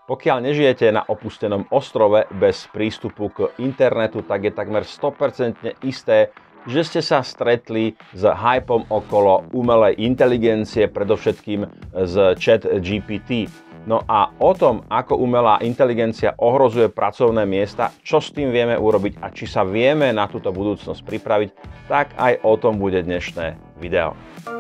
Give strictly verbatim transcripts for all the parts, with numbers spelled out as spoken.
Pokiaľ nežijete na opustenom ostrove bez prístupu k internetu, tak je takmer sto percent isté, že ste sa stretli s hypom okolo umelej inteligencie, predovšetkým z ChatGPT. No a o tom, ako umelá inteligencia ohrozuje pracovné miesta, čo s tým vieme urobiť a či sa vieme na túto budúcnosť pripraviť, tak aj o tom bude dnešné video.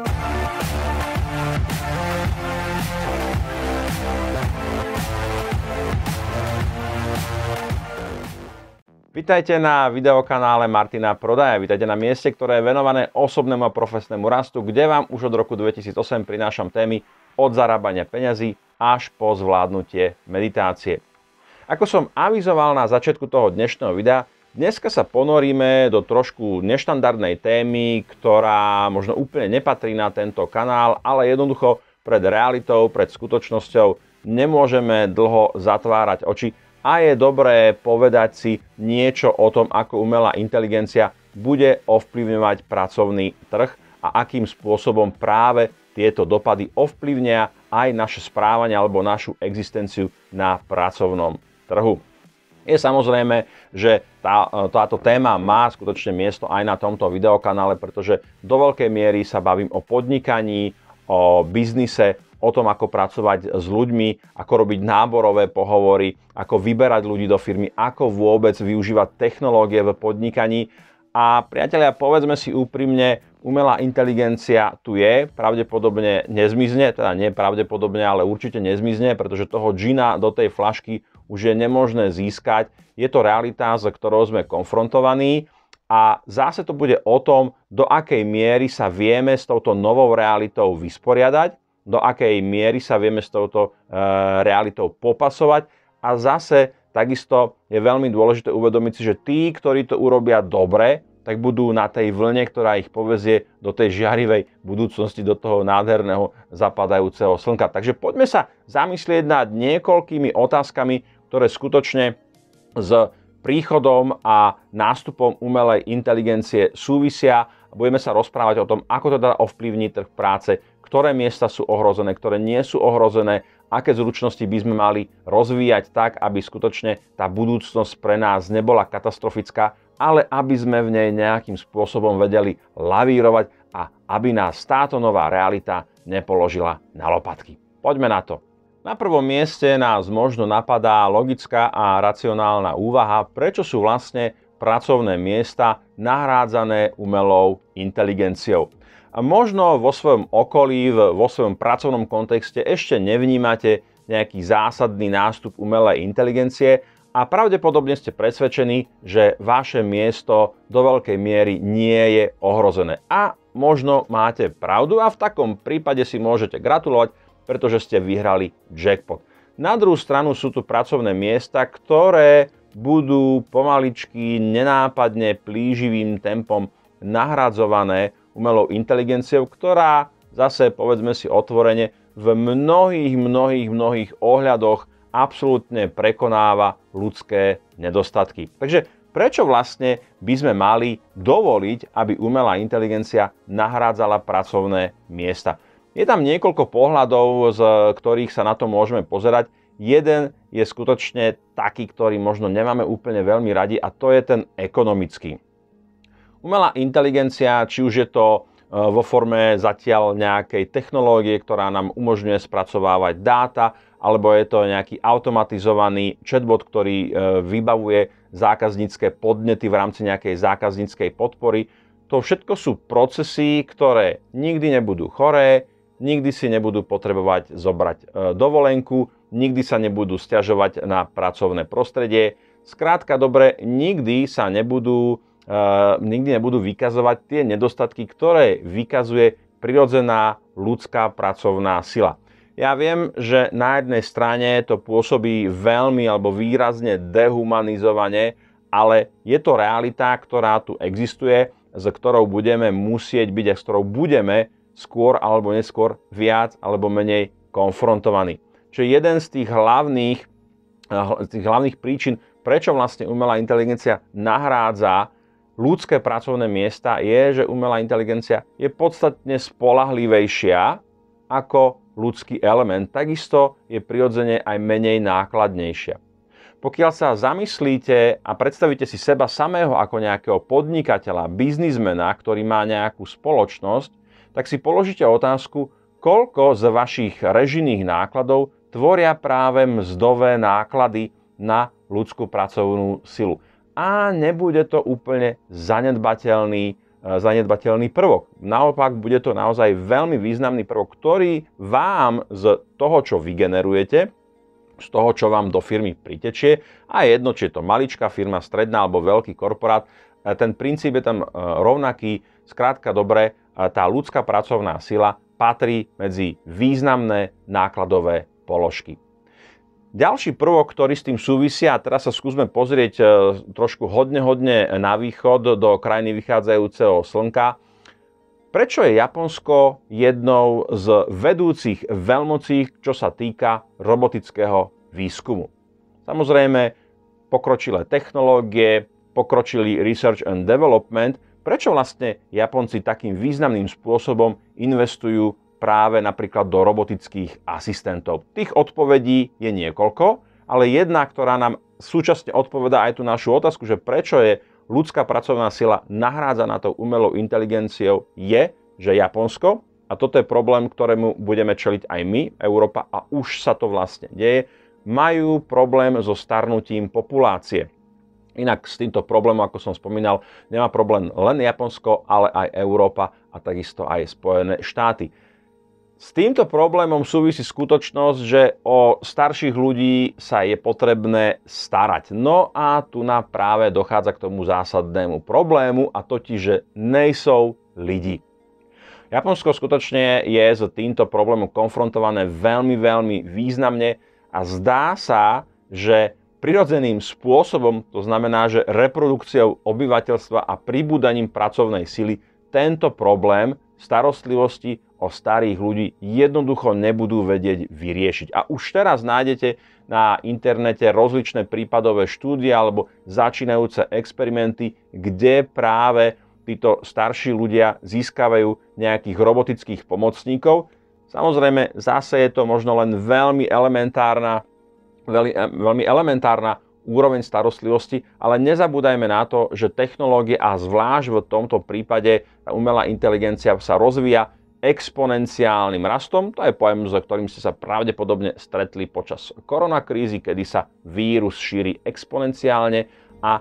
Vítajte na videokanále Martina Prodaja. Vítajte na mieste, ktoré je venované osobnému a profesnému rastu, kde vám už od roku dvetisícosem prinášam témy od zarábania peňazí až po zvládnutie meditácie. Ako som avizoval na začiatku toho dnešného videa, dneska sa ponoríme do trošku neštandardnej témy, ktorá možno úplne nepatrí na tento kanál, ale jednoducho pred realitou, pred skutočnosťou nemôžeme dlho zatvárať oči. A je dobré povedať si niečo o tom, ako umelá inteligencia bude ovplyvňovať pracovný trh a akým spôsobom práve tieto dopady ovplyvnia aj naše správanie alebo našu existenciu na pracovnom trhu. Je samozrejme, že tá, táto téma má skutočne miesto aj na tomto videokanále, pretože do veľkej miery sa bavím o podnikaní, o biznise, o tom, ako pracovať s ľuďmi, ako robiť náborové pohovory, ako vyberať ľudí do firmy, ako vôbec využívať technológie v podnikaní. A priatelia, povedzme si úprimne, umelá inteligencia tu je, pravdepodobne nezmizne, teda nie pravdepodobne, ale určite nezmizne, pretože toho džina do tej flašky už je nemožné získať. Je to realita, s ktorou sme konfrontovaní. A zase to bude o tom, do akej miery sa vieme s touto novou realitou vysporiadať, do akej miery sa vieme s touto e, realitou popasovať. A zase takisto je veľmi dôležité uvedomiť si, že tí, ktorí to urobia dobre, tak budú na tej vlne, ktorá ich povezie do tej žiarivej budúcnosti, do toho nádherného zapadajúceho slnka. Takže poďme sa zamyslieť nad niekoľkými otázkami, ktoré skutočne s príchodom a nástupom umelej inteligencie súvisia. Budeme sa rozprávať o tom, ako to teda ovplyvní trh práce, ktoré miesta sú ohrozené, ktoré nie sú ohrozené, aké zručnosti by sme mali rozvíjať tak, aby skutočne tá budúcnosť pre nás nebola katastrofická, ale aby sme v nej nejakým spôsobom vedeli lavírovať a aby nás táto nová realita nepoložila na lopatky. Poďme na to. Na prvom mieste nás možno napadá logická a racionálna úvaha, prečo sú vlastne pracovné miesta nahrádzané umelou inteligenciou. A možno vo svojom okolí, vo svojom pracovnom kontexte ešte nevnímate nejaký zásadný nástup umelej inteligencie a pravdepodobne ste presvedčení, že vaše miesto do veľkej miery nie je ohrozené. A možno máte pravdu a v takom prípade si môžete gratulovať, pretože ste vyhrali jackpot. Na druhú stranu sú tu pracovné miesta, ktoré budú pomaličky, nenápadne, plíživým tempom nahradzované umelou inteligenciou, ktorá zase, povedzme si otvorene, v mnohých, mnohých, mnohých ohľadoch absolútne prekonáva ľudské nedostatky. Takže prečo vlastne by sme mali dovoliť, aby umelá inteligencia nahrádzala pracovné miesta? Je tam niekoľko pohľadov, z ktorých sa na to môžeme pozerať. Jeden je skutočne taký, ktorý možno nemáme úplne veľmi radi, a to je ten ekonomický. Umelá inteligencia, či už je to vo forme zatiaľ nejakej technológie, ktorá nám umožňuje spracovávať dáta, alebo je to nejaký automatizovaný chatbot, ktorý vybavuje zákaznícke podnety v rámci nejakej zákazníckej podpory. To všetko sú procesy, ktoré nikdy nebudú choré, nikdy si nebudú potrebovať zobrať dovolenku, nikdy sa nebudú sťažovať na pracovné prostredie. Skrátka dobre, nikdy sa nebudú Uh, nikdy nebudú vykazovať tie nedostatky, ktoré vykazuje prirodzená ľudská pracovná sila. Ja viem, že na jednej strane to pôsobí veľmi alebo výrazne dehumanizovane, ale je to realita, ktorá tu existuje, s ktorou budeme musieť byť a s ktorou budeme skôr alebo neskôr viac alebo menej konfrontovaní. Čiže jeden z tých hlavných, z tých hlavných príčin, prečo vlastne umelá inteligencia nahrádza ľudské pracovné miesta, je, že umelá inteligencia je podstatne spoľahlivejšia ako ľudský element, takisto je prirodzene aj menej nákladnejšia. Pokiaľ sa zamyslíte a predstavíte si seba samého ako nejakého podnikateľa, biznismena, ktorý má nejakú spoločnosť, tak si položíte otázku, koľko z vašich režijných nákladov tvoria práve mzdové náklady na ľudskú pracovnú silu. A nebude to úplne zanedbateľný, zanedbateľný prvok. Naopak, bude to naozaj veľmi významný prvok, ktorý vám z toho, čo vygenerujete, z toho, čo vám do firmy pritečie, a jedno, či je to maličká firma, stredná alebo veľký korporát, ten princíp je tam rovnaký. Skrátka dobre, tá ľudská pracovná sila patrí medzi významné nákladové položky. Ďalší prvok, ktorý s tým súvisia, a teraz sa skúsme pozrieť trošku hodne, hodne na východ, do krajiny vychádzajúceho slnka. Prečo je Japonsko jednou z vedúcich veľmocí, čo sa týka robotického výskumu? Samozrejme, pokročilé technológie, pokročilý research and development. Prečo vlastne Japonci takým významným spôsobom investujú práve napríklad do robotických asistentov? Tých odpovedí je niekoľko, ale jedna, ktorá nám súčasne odpovedá aj tú našu otázku, že prečo je ľudská pracovná sila nahrádzaná tou umelou inteligenciou, je, že Japonsko, a toto je problém, ktorému budeme čeliť aj my, Európa, a už sa to vlastne deje, majú problém so starnutím populácie. Inak s týmto problémom, ako som spomínal, nemá problém len Japonsko, ale aj Európa a takisto aj Spojené štáty. S týmto problémom súvisí skutočnosť, že o starších ľudí sa je potrebné starať. No a tu na práve dochádza k tomu zásadnému problému, a totiž, že nejsou lidi. Japonsko skutočne je s týmto problémom konfrontované veľmi, veľmi významne a zdá sa, že prirodzeným spôsobom, to znamená, že reprodukciou obyvateľstva a pribúdaním pracovnej sily, tento problém starostlivosti o starých ľudí jednoducho nebudú vedieť vyriešiť. A už teraz nájdete na internete rozličné prípadové štúdie alebo začínajúce experimenty, kde práve títo starší ľudia získavajú nejakých robotických pomocníkov. Samozrejme, zase je to možno len veľmi elementárna, veľmi, veľmi elementárna úroveň starostlivosti, ale nezabúdajme na to, že technológie a zvlášť v tomto prípade tá umelá inteligencia sa rozvíja exponenciálnym rastom. To je pojem, s ktorým ste sa pravdepodobne stretli počas koronakrízy, kedy sa vírus šíri exponenciálne a e,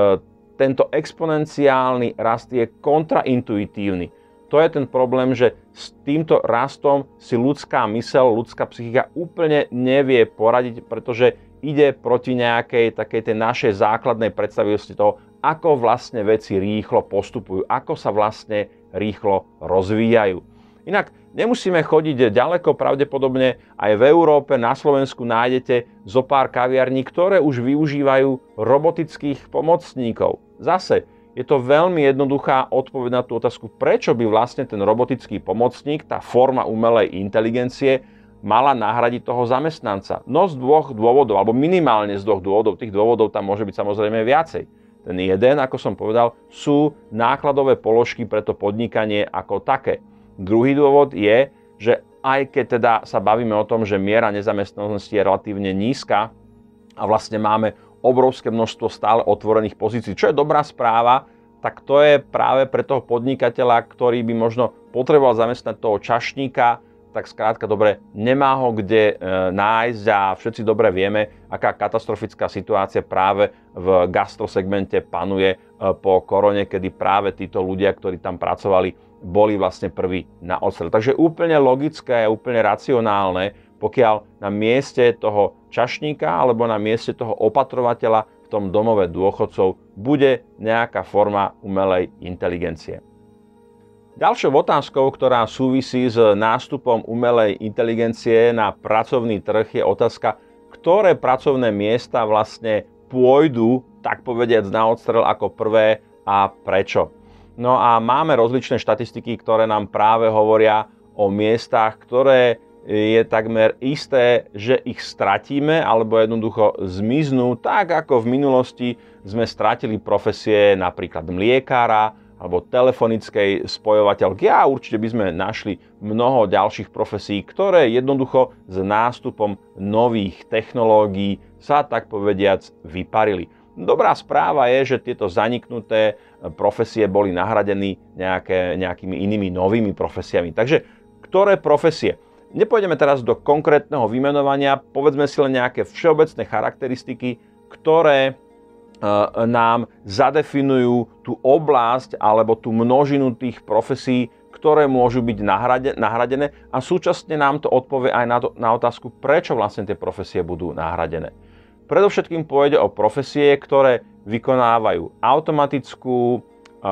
tento exponenciálny rast je kontraintuitívny. To je ten problém, že s týmto rastom si ľudská myseľ, ľudská psychika úplne nevie poradiť, pretože ide proti nejakej takej tej našej základnej predstavivosti toho, ako vlastne veci rýchlo postupujú, ako sa vlastne rýchlo rozvíjajú. Inak nemusíme chodiť ďaleko, pravdepodobne aj v Európe, na Slovensku nájdete zo pár kaviarní, ktoré už využívajú robotických pomocníkov. Zase je to veľmi jednoduchá odpoveď na tú otázku, prečo by vlastne ten robotický pomocník, tá forma umelej inteligencie, mala nahradiť toho zamestnanca. No z dvoch dôvodov, alebo minimálne z dvoch dôvodov. Tých dôvodov tam môže byť samozrejme viacej. Ten jeden, ako som povedal, sú nákladové položky pre to podnikanie ako také. Druhý dôvod je, že aj keď teda sa bavíme o tom, že miera nezamestnanosti je relatívne nízka a vlastne máme obrovské množstvo stále otvorených pozícií, čo je dobrá správa, tak to je práve pre toho podnikateľa, ktorý by možno potreboval zamestnať toho čašníka, tak skrátka dobre, nemá ho kde e, nájsť a všetci dobre vieme, aká katastrofická situácia práve v gastrosegmente panuje e, po korone, kedy práve títo ľudia, ktorí tam pracovali, boli vlastne prví na odstrel. Takže úplne logické a úplne racionálne, pokiaľ na mieste toho čašníka alebo na mieste toho opatrovateľa v tom domove dôchodcov bude nejaká forma umelej inteligencie. Ďalšou otázkou, ktorá súvisí s nástupom umelej inteligencie na pracovný trh, je otázka, ktoré pracovné miesta vlastne pôjdu, tak povediac, na odstrel ako prvé a prečo. No a máme rozličné štatistiky, ktoré nám práve hovoria o miestach, ktoré je takmer isté, že ich stratíme alebo jednoducho zmiznú, tak ako v minulosti sme stratili profesie napríklad mliekára, alebo telefonickej spojovateľky a určite by sme našli mnoho ďalších profesí, ktoré jednoducho s nástupom nových technológií sa tak povediac vyparili. Dobrá správa je, že tieto zaniknuté profesie boli nahradené nejaké, nejakými inými novými profesiami. Takže ktoré profesie? Nepôjdeme teraz do konkrétneho vymenovania, povedzme si len nejaké všeobecné charakteristiky, ktoré nám zadefinujú tú oblasť alebo tú množinu tých profesí, ktoré môžu byť nahradené a súčasne nám to odpovie aj na, to, na otázku, prečo vlastne tie profesie budú nahradené. Predovšetkým pôjde o profesie, ktoré vykonávajú automatickú,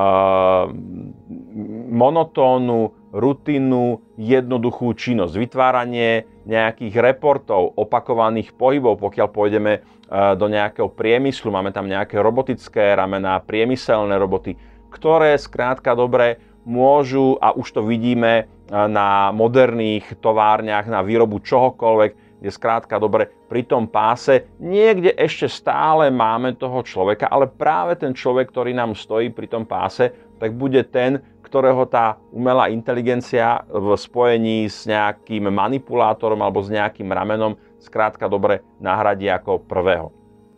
monotónnu, rutinnú, jednoduchú činnosť. Vytváranie nejakých reportov, opakovaných pohybov, pokiaľ pôjdeme do nejakého priemyslu, máme tam nejaké robotické ramená, priemyselné roboty, ktoré skrátka dobre môžu, a už to vidíme na moderných továrniach, na výrobu čohokoľvek, kde skrátka dobre pri tom páse niekde ešte stále máme toho človeka, ale práve ten človek, ktorý nám stojí pri tom páse, tak bude ten, ktorého tá umelá inteligencia v spojení s nejakým manipulátorom alebo s nejakým ramenom skrátka dobre nahradí ako prvého.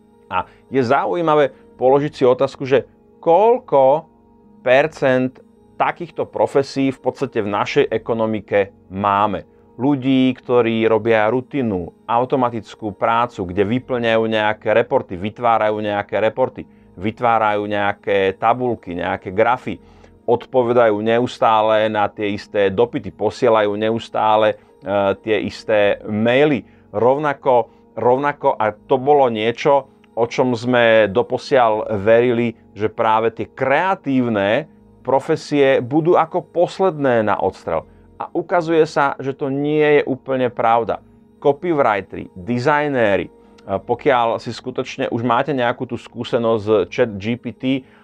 A je zaujímavé položiť si otázku, že koľko percent takýchto profesí v podstate v našej ekonomike máme. Ľudí, ktorí robia rutinu, automatickú prácu, kde vyplňajú nejaké reporty, vytvárajú nejaké reporty, vytvárajú nejaké tabulky, nejaké grafy, odpovedajú neustále na tie isté dopyty, posielajú neustále e, tie isté maily. Rovnako, rovnako, a to bolo niečo, o čom sme doposiaľ verili, že práve tie kreatívne profesie budú ako posledné na odstrel. A ukazuje sa, že to nie je úplne pravda. Copywriteri, dizajnéri, pokiaľ si skutočne už máte nejakú tú skúsenosť z ChatGPT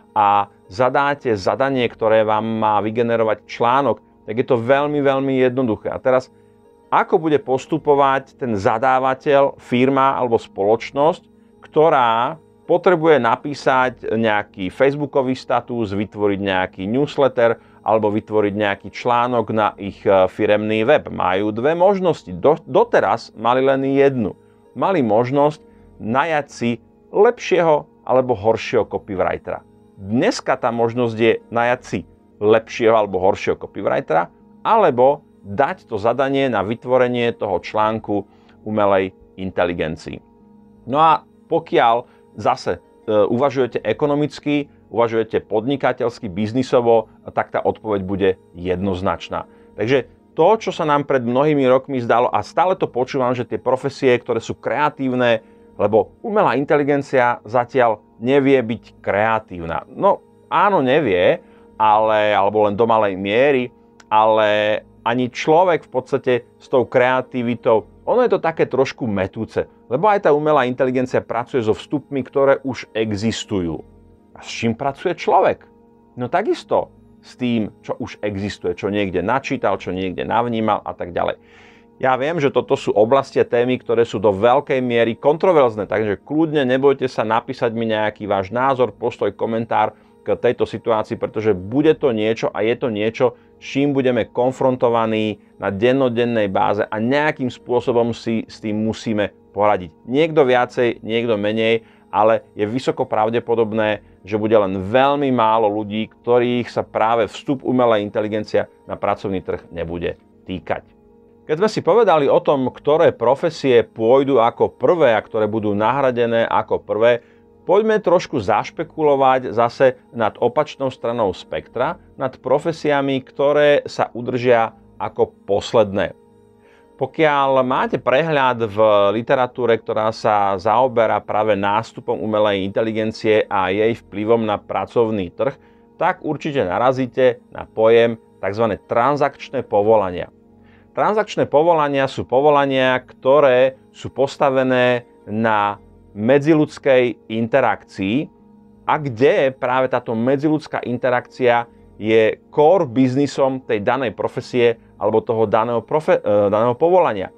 a zadáte zadanie, ktoré vám má vygenerovať článok, tak je to veľmi, veľmi jednoduché. A teraz, ako bude postupovať ten zadávateľ, firma alebo spoločnosť, ktorá potrebuje napísať nejaký facebookový status, vytvoriť nejaký newsletter alebo vytvoriť nejaký článok na ich firemný web. Majú dve možnosti. Do, doteraz mali len jednu. Mali možnosť najať si lepšieho alebo horšieho copywritera. Dneska tá možnosť je najať si lepšieho alebo horšieho copywritera alebo dať to zadanie na vytvorenie toho článku umelej inteligencii. No a pokiaľ zase e, uvažujete ekonomicky, uvažujete podnikateľsky, biznisovo, tak tá odpoveď bude jednoznačná. Takže to, čo sa nám pred mnohými rokmi zdalo, a stále to počúvam, že tie profesie, ktoré sú kreatívne, lebo umelá inteligencia zatiaľ nevie byť kreatívna. No áno, nevie, ale, alebo len do malej miery, ale ani človek v podstate s tou kreativitou, ono je to také trošku metúce, lebo aj tá umelá inteligencia pracuje so vstupmi, ktoré už existujú. A s čím pracuje človek? No takisto s tým, čo už existuje, čo niekde načítal, čo niekde navnímal a tak ďalej. Ja viem, že toto sú oblasti a témy, ktoré sú do veľkej miery kontroverzné, takže kľudne nebojte sa napísať mi nejaký váš názor, postoj, komentár k tejto situácii, pretože bude to niečo a je to niečo, s čím budeme konfrontovaní na dennodennej báze a nejakým spôsobom si s tým musíme poradiť. Niekto viacej, niekto menej, ale je vysoko pravdepodobné, že bude len veľmi málo ľudí, ktorých sa práve vstup umelej inteligencia na pracovný trh nebude týkať. Keď sme si povedali o tom, ktoré profesie pôjdu ako prvé a ktoré budú nahradené ako prvé, poďme trošku zašpekulovať zase nad opačnou stranou spektra, nad profesiami, ktoré sa udržia ako posledné. Pokiaľ máte prehľad v literatúre, ktorá sa zaoberá práve nástupom umelej inteligencie a jej vplyvom na pracovný trh, tak určite narazíte na pojem tzv. Transakčné povolania. Transakčné povolania sú povolania, ktoré sú postavené na medziľudskej interakcii a kde práve táto medziľudská interakcia je core biznisom tej danej profesie alebo toho daného, profe, daného povolania. E,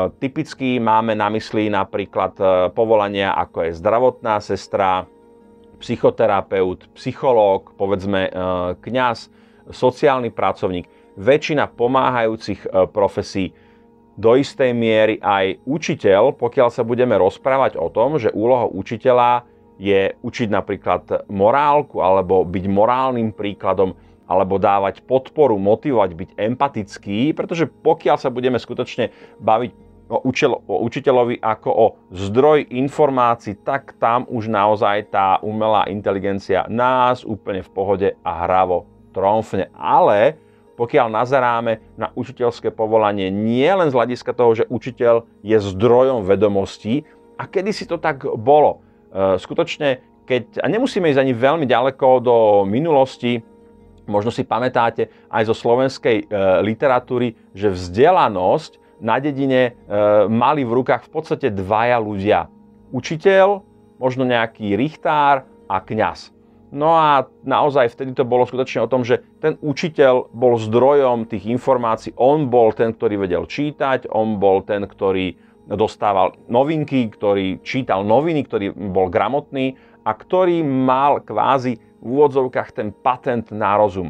typicky máme na mysli napríklad povolania ako je zdravotná sestra, psychoterapeut, psychológ, povedzme kňaz, sociálny pracovník, väčšina pomáhajúcich profesí, do istej miery aj učiteľ, pokiaľ sa budeme rozprávať o tom, že úlohou učiteľa je učiť napríklad morálku alebo byť morálnym príkladom alebo dávať podporu, motivovať, byť empatický, pretože pokiaľ sa budeme skutočne baviť o, učiteľ, o učiteľovi ako o zdroj informácií, tak tam už naozaj tá umelá inteligencia nás úplne v pohode a hravo tromfne. Ale pokiaľ nazeráme na učiteľské povolanie nie len z hľadiska toho, že učiteľ je zdrojom vedomostí, a kedysi to tak bolo. Skutočne, keď, a nemusíme ísť ani veľmi ďaleko do minulosti, možno si pamätáte aj zo slovenskej e, literatúry, že vzdelanosť na dedine e, mali v rukách v podstate dvaja ľudia. Učiteľ, možno nejaký richtár a kňaz. No a naozaj vtedy to bolo skutočne o tom, že ten učiteľ bol zdrojom tých informácií, on bol ten, ktorý vedel čítať, on bol ten, ktorý dostával novinky, ktorý čítal noviny, ktorý bol gramotný a ktorý mal kvázi v úvodzovkách ten patent na rozum.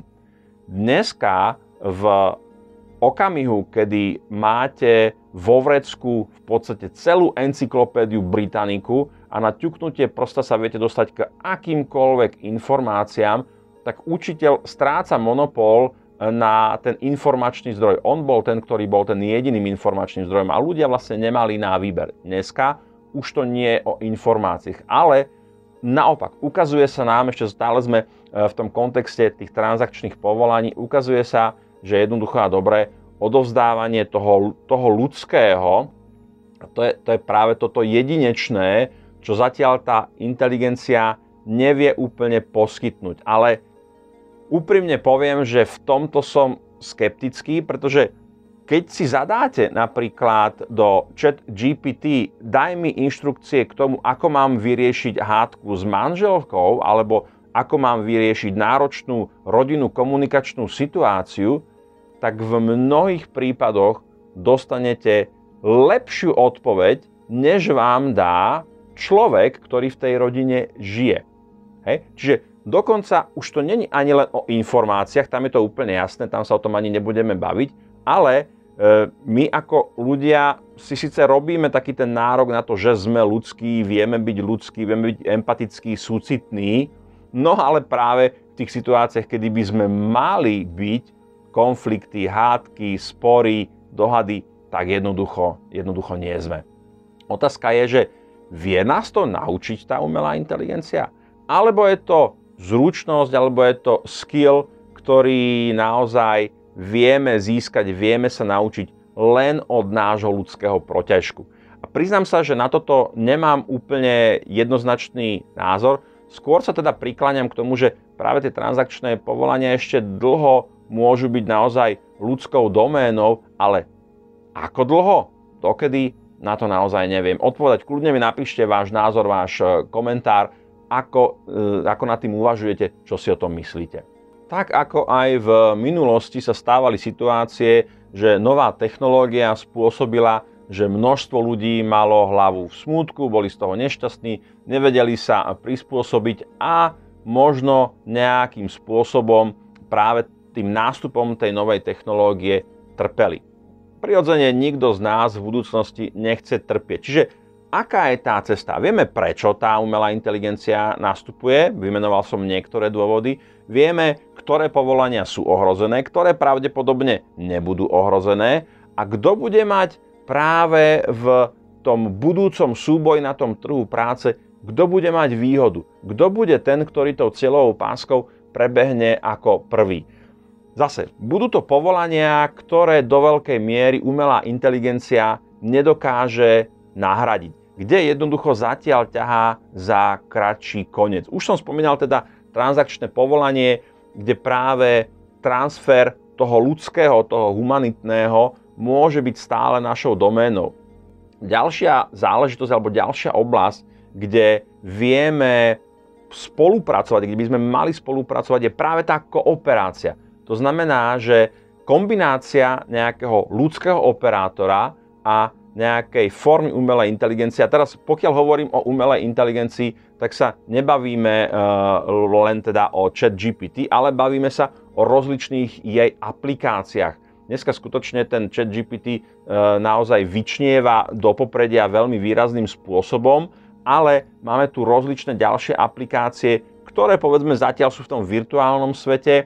Dneska v okamihu, kedy máte vo vrecku v podstate celú encyklopédiu Britanniku a na ťuknutie prosta sa viete dostať k akýmkoľvek informáciám, tak učiteľ stráca monopol na ten informačný zdroj. On bol ten, ktorý bol ten jediným informačným zdrojom a ľudia vlastne nemali na výber. Dneska už to nie je o informáciách, ale naopak, ukazuje sa nám, ešte stále sme v tom kontexte tých transakčných povolaní, ukazuje sa, že jednoducho a dobre odovzdávanie toho, toho ľudského, to je, to je práve toto jedinečné, čo zatiaľ tá inteligencia nevie úplne poskytnúť. Ale úprimne poviem, že v tomto som skeptický, pretože keď si zadáte napríklad do Chat G P T, daj mi inštrukcie k tomu, ako mám vyriešiť hádku s manželkou, alebo ako mám vyriešiť náročnú rodinnú komunikačnú situáciu, tak v mnohých prípadoch dostanete lepšiu odpoveď, než vám dá človek, ktorý v tej rodine žije. Hej? Čiže dokonca už to není ani len o informáciách, tam je to úplne jasné, tam sa o tom ani nebudeme baviť, ale e, my ako ľudia si síce robíme taký ten nárok na to, že sme ľudskí, vieme byť ľudskí, vieme byť empatickí, súcitní, no ale práve v tých situáciách, kedy by sme mali byť konflikty, hádky, spory, dohady, tak jednoducho, jednoducho nie sme. Otázka je, že vie nás to naučiť tá umelá inteligencia? Alebo je to zručnosť, alebo je to skill, ktorý naozaj vieme získať, vieme sa naučiť len od nášho ľudského protiažku. A priznám sa, že na toto nemám úplne jednoznačný názor. Skôr sa teda prikláňam k tomu, že práve tie transakčné povolania ešte dlho môžu byť naozaj ľudskou doménou, ale ako dlho? Dokedy? Na to naozaj neviem odpovedať. Kľudne mi napíšte váš názor, váš komentár, ako, ako nad tým uvažujete, čo si o tom myslíte. Tak ako aj v minulosti sa stávali situácie, že nová technológia spôsobila, že množstvo ľudí malo hlavu v smútku, boli z toho nešťastní, nevedeli sa prispôsobiť a možno nejakým spôsobom práve tým nástupom tej novej technológie trpeli. Prirodzene nikto z nás v budúcnosti nechce trpieť. Čiže aká je tá cesta? Vieme, prečo tá umelá inteligencia nastupuje, vymenoval som niektoré dôvody, vieme, ktoré povolania sú ohrozené, ktoré pravdepodobne nebudú ohrozené a kto bude mať práve v tom budúcom súboji na tom trhu práce, kto bude mať výhodu, kto bude ten, ktorý tou cieľovou páskou prebehne ako prvý. Zase, budú to povolania, ktoré do veľkej miery umelá inteligencia nedokáže nahradiť, kde jednoducho zatiaľ ťahá za kratší koniec. Už som spomínal teda transakčné povolanie, kde práve transfer toho ľudského, toho humanitného môže byť stále našou doménou. Ďalšia záležitosť alebo ďalšia oblasť, kde vieme spolupracovať, kde by sme mali spolupracovať, je práve tá kooperácia. To znamená, že kombinácia nejakého ľudského operátora a nejakej formy umelej inteligencie. A teraz, pokiaľ hovorím o umelej inteligencii, tak sa nebavíme uh, len teda o ChatGPT, ale bavíme sa o rozličných jej aplikáciách. Dneska skutočne ten ChatGPT uh, naozaj vyčnieva do popredia veľmi výrazným spôsobom, ale máme tu rozličné ďalšie aplikácie, ktoré povedzme zatiaľ sú v tom virtuálnom svete,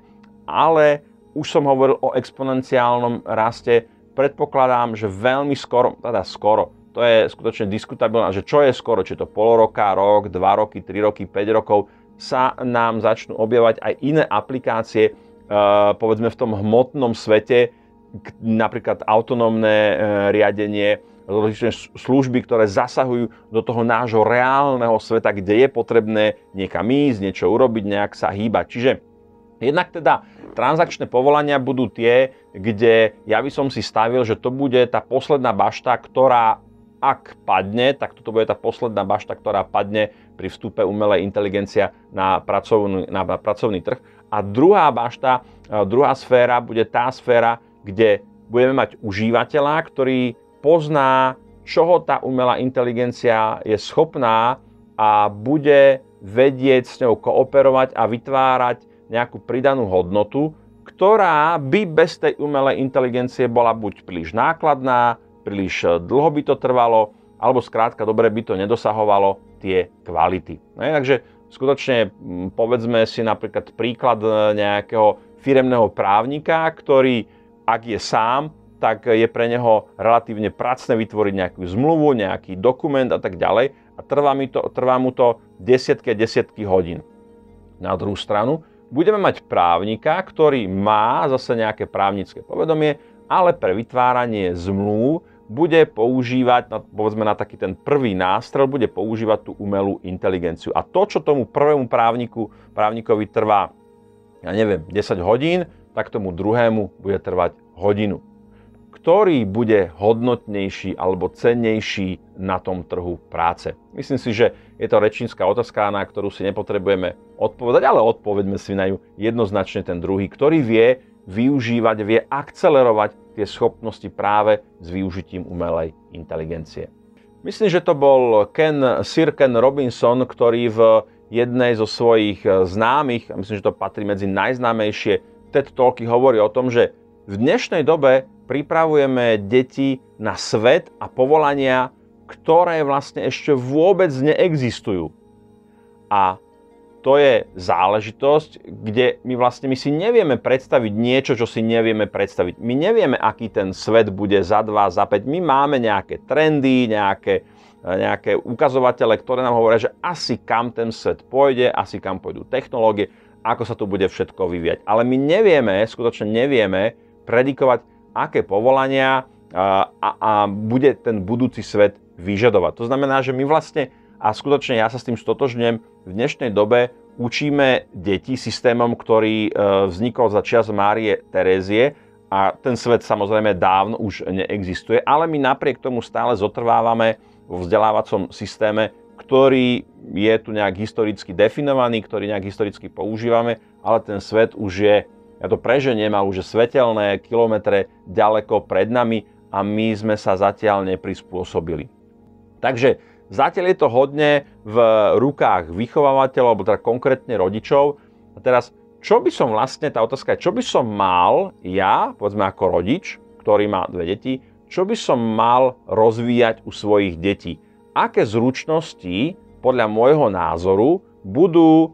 ale už som hovoril o exponenciálnom raste. Predpokladám, že veľmi skoro, teda skoro, to je skutočne diskutabilné, že čo je skoro, či je to pol roka, rok, dva roky, tri roky, päť rokov, sa nám začnú objavať aj iné aplikácie, povedzme v tom hmotnom svete, napríklad autonómne riadenie, rozličné služby, ktoré zasahujú do toho nášho reálneho sveta, kde je potrebné niekam ísť, niečo urobiť, nejak sa hýbať. Čiže jednak teda transakčné povolania budú tie, kde ja by som si stavil, že to bude tá posledná bašta, ktorá ak padne, tak toto bude tá posledná bašta, ktorá padne pri vstupe umelej inteligencia na pracovný, na pracovný trh. A druhá bašta, druhá sféra bude tá sféra, kde budeme mať užívateľa, ktorý pozná, čoho tá umelá inteligencia je schopná a bude vedieť s ňou kooperovať a vytvárať nejakú pridanú hodnotu, ktorá by bez tej umelej inteligencie bola buď príliš nákladná, príliš dlho by to trvalo, alebo skrátka dobre by to nedosahovalo tie kvality. No, takže skutočne povedzme si napríklad príklad nejakého firemného právnika, ktorý ak je sám, tak je pre neho relatívne pracné vytvoriť nejakú zmluvu, nejaký dokument a tak ďalej a trvá, mi to, trvá mu to desiatky a desiatky hodín. Na druhú stranu budeme mať právnika, ktorý má zase nejaké právnické povedomie, ale pre vytváranie zmluv bude používať, povedzme na taký ten prvý nástrel, bude používať tú umelú inteligenciu. A to, čo tomu prvému právniku, právnikovi trvá, ja neviem, desať hodín, tak tomu druhému bude trvať hodinu. Ktorý bude hodnotnejší alebo cennejší na tom trhu práce? Myslím si, že je to rečnícka otázka, na ktorú si nepotrebujeme odpovedať, ale odpoveďme si na ňu jednoznačne ten druhý, ktorý vie využívať, vie akcelerovať tie schopnosti práve s využitím umelej inteligencie. Myslím, že to bol Ken, Sir Ken Robinson, ktorý v jednej zo svojich známych, myslím, že to patrí medzi najznámejšie TED Talky, hovorí o tom, že v dnešnej dobe pripravujeme deti na svet a povolania, ktoré vlastne ešte vôbec neexistujú. A to je záležitosť, kde my vlastne my si nevieme predstaviť niečo, čo si nevieme predstaviť. My nevieme, aký ten svet bude za dva, za päť. My máme nejaké trendy, nejaké, nejaké ukazovatele, ktoré nám hovoria, že asi kam ten svet pôjde, asi kam pôjdu technológie, ako sa tu bude všetko vyvíjať. Ale my nevieme, skutočne nevieme predikovať, aké povolania a, a, a bude ten budúci svet vyžadovať. To znamená, že my vlastne, a skutočne ja sa s tým stotožňujem, v dnešnej dobe učíme deti systémom, ktorý e, vznikol za čias Márie Terézie a ten svet samozrejme dávno už neexistuje, ale my napriek tomu stále zotrvávame vo vzdelávacom systéme, ktorý je tu nejak historicky definovaný, ktorý nejak historicky používame, ale ten svet už je, ja to preženiem, a už je svetelné kilometre ďaleko pred nami a my sme sa zatiaľ neprispôsobili. Takže zatiaľ je to hodne v rukách vychovávateľov, alebo teda konkrétne rodičov. A teraz, čo by som vlastne, tá otázka je, čo by som mal ja, povedzme ako rodič, ktorý má dve deti, čo by som mal rozvíjať u svojich detí? Aké zručnosti, podľa môjho názoru, budú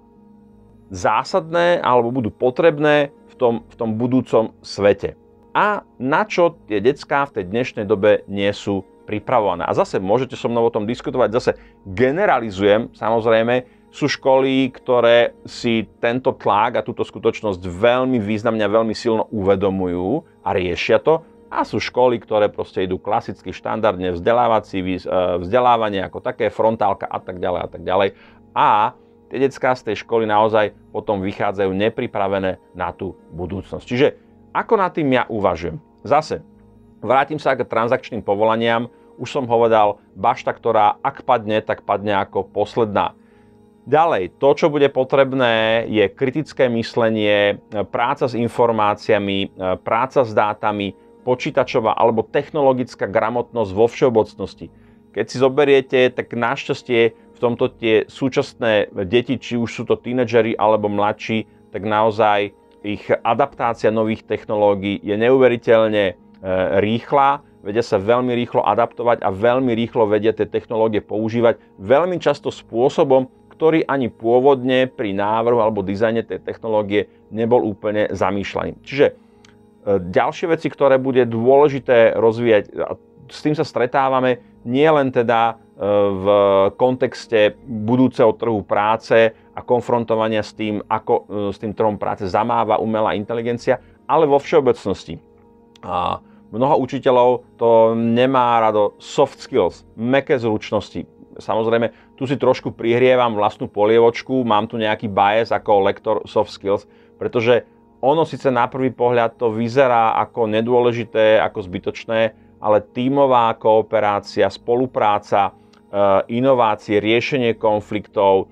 zásadné alebo budú potrebné v tom, v tom budúcom svete. A na čo tie decká v tej dnešnej dobe nie sú pripravované. A zase môžete so mnou o tom diskutovať, zase generalizujem, samozrejme, sú školy, ktoré si tento tlak a túto skutočnosť veľmi významne a veľmi silno uvedomujú a riešia to. A sú školy, ktoré proste idú klasicky, štandardne vzdelávací, vzdelávanie ako také, frontálka a tak ďalej a tak ďalej. A tie decká z tej školy naozaj potom vychádzajú nepripravené na tú budúcnosť. Čiže ako nad tým ja uvažujem? Zase, vrátim sa k transakčným povolaniam. Už som povedal, bašta, ktorá ak padne, tak padne ako posledná. Ďalej, to, čo bude potrebné, je kritické myslenie, práca s informáciami, práca s dátami, počítačová alebo technologická gramotnosť vo všeobecnosti. Keď si zoberiete, tak našťastie v tomto tie súčasné deti, či už sú to tínedžeri alebo mladší, tak naozaj ich adaptácia nových technológií je neuveriteľne e, rýchla, vedia sa veľmi rýchlo adaptovať a veľmi rýchlo vedia tie technológie používať, veľmi často spôsobom, ktorý ani pôvodne pri návrhu alebo dizajne tej technológie nebol úplne zamýšľaný. Čiže e, ďalšie veci, ktoré bude dôležité rozvíjať, a s tým sa stretávame nie len teda v kontexte budúceho trhu práce a konfrontovania s tým, ako s tým trhom práce zamáva umelá inteligencia, ale vo všeobecnosti. A mnoho učiteľov to nemá rado soft skills, mäkké zručnosti. Samozrejme, tu si trošku prihrievam vlastnú polievočku, mám tu nejaký bias ako lektor soft skills, pretože ono síce na prvý pohľad to vyzerá ako nedôležité, ako zbytočné, ale tímová kooperácia, spolupráca, inovácie, riešenie konfliktov,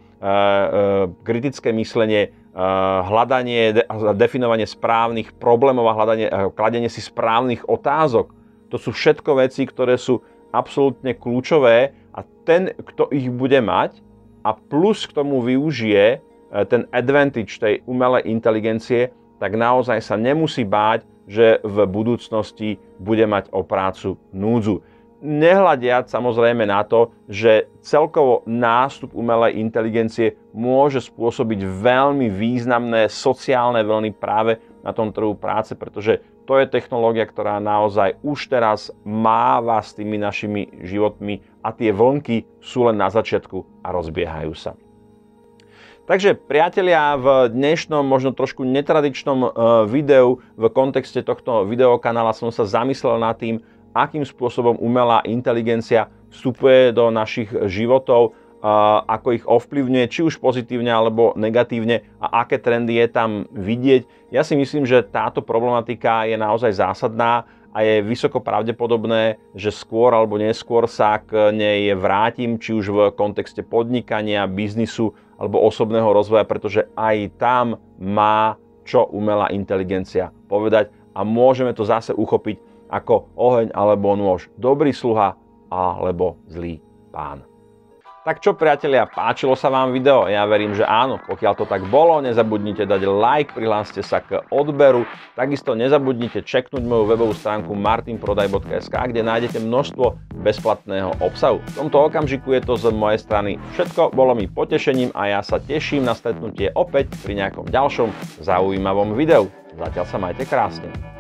kritické myslenie, hľadanie a definovanie správnych problémov a hľadanie, kladenie si správnych otázok. To sú všetko veci, ktoré sú absolútne kľúčové a ten, kto ich bude mať a plus k tomu využije ten advantage tej umelej inteligencie, tak naozaj sa nemusí báť, že v budúcnosti bude mať o prácu núdzu. Nehľadiac samozrejme na to, že celkovo nástup umelej inteligencie môže spôsobiť veľmi významné sociálne vlny práve na tom trhu práce, pretože to je technológia, ktorá naozaj už teraz máva s tými našimi životmi a tie vlnky sú len na začiatku a rozbiehajú sa. Takže priatelia, v dnešnom možno trošku netradičnom videu v kontexte tohto videokanála som sa zamyslel nad tým, akým spôsobom umelá inteligencia vstupuje do našich životov, ako ich ovplyvňuje, či už pozitívne alebo negatívne a aké trendy je tam vidieť. Ja si myslím, že táto problematika je naozaj zásadná a je vysoko pravdepodobné, že skôr alebo neskôr sa k nej vrátim, či už v kontexte podnikania, biznisu alebo osobného rozvoja, pretože aj tam má čo umelá inteligencia povedať a môžeme to zase uchopiť ako oheň alebo nôž. Dobrý sluha alebo zlý pán. Tak čo priatelia, páčilo sa vám video? Ja verím, že áno. Pokiaľ to tak bolo, nezabudnite dať like, prihláste sa k odberu. Takisto nezabudnite čeknúť moju webovú stránku martin prodaj bodka es ká, kde nájdete množstvo bezplatného obsahu. V tomto okamžiku je to z mojej strany všetko. Bolo mi potešením a ja sa teším na stretnutie opäť pri nejakom ďalšom zaujímavom videu. Zatiaľ sa majte krásne.